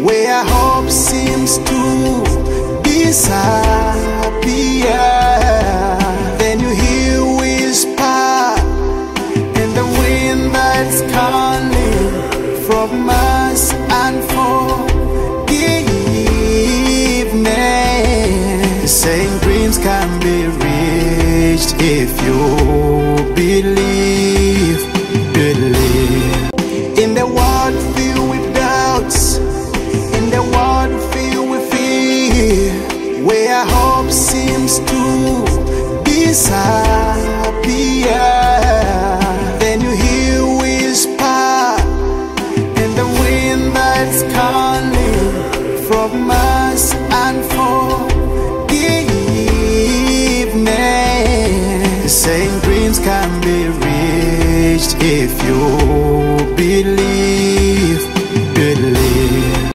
where hope seems to disappear. Then you hear whisper in the wind that's calling from us and forgiveness, saying dreams can be reached if you believe. In the world filled with doubts, in the world filled with fear, where hope seems to disappear, then you hear whisper in the wind that's calling from us and forgiveness, saying dreams can be reached if you